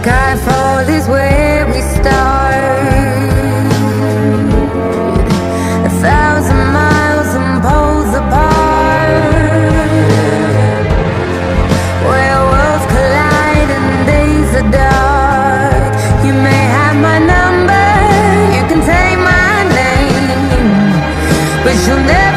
Skyfall is where we start. 1,000 miles and poles apart, where worlds collide and days are dark. You may have my number, you can take my name, but you'll never